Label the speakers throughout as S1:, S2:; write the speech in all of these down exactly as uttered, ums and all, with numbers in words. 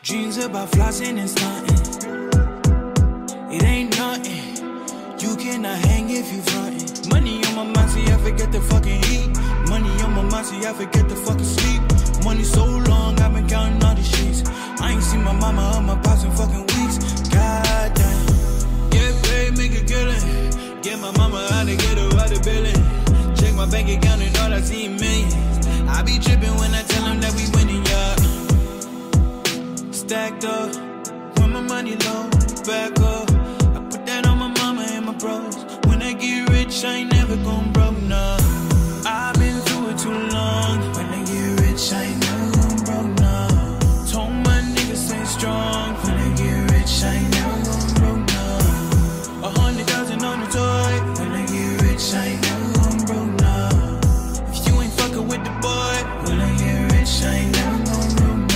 S1: Dreams about flossing and stunting. It ain't nothing. You cannot hang if you frontin'. Money on my mind, see I forget to fucking eat. Money on my mind, see I forget to fucking sleep. Money so long, I've been counting all these sheets. I ain't seen my mama or my pops in fucking weeks. God damn. Get paid, make a killing. Get my mama out to get her out of billing. Check my bank account and all I see millions. I be tripping when I tell them that we winning, yeah. Stacked up, when my money low, back up. I put that on my mama and my bros. When I get rich, I ain't never gon' broke, no. I've been through it too long. When I get rich, I ain't never gon' broke, no. Told my niggas stay strong. When I get rich, I ain't never gon' broke, no. A hundred thousand on the toy. When I get rich, I ain't never gon' broke, no. If you ain't fucking with the boy, when I get rich, I ain't never gon' broke, no.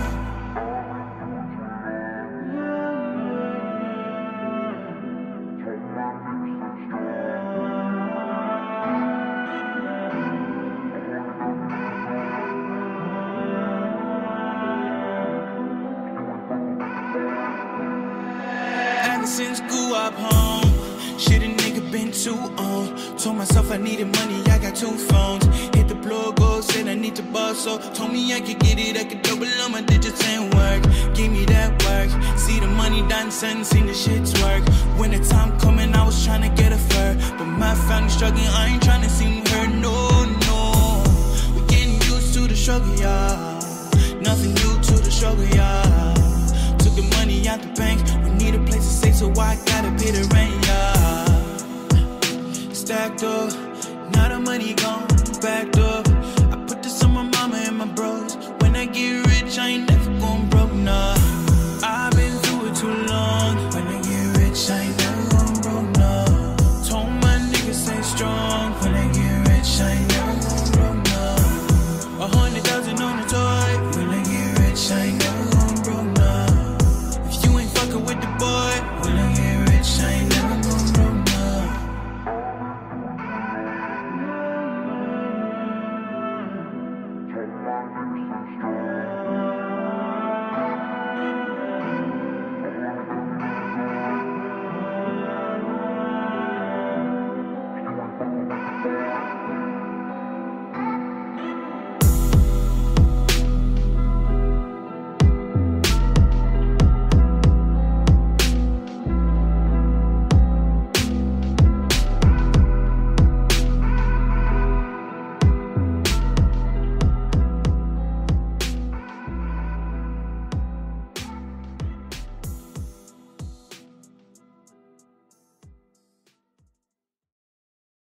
S1: Since grew up home, shit a nigga been too on. Told myself I needed money, I got two phones. Hit the plug, go, said I need to buzz. So told me I could get it, I could double on my digits and work. Give me that work, see the money dancing, seen the shit's work. When the time coming, I was trying to get a fur, but my family struggling, I ain't trying to seem hurt, no, no. We getting used to the struggle, y'all. Nothing new to the struggle, y'all. Took the money out the bank, we need a place to stay, so I gotta pay the rent, yeah. Stacked up, now the money gone, backed up.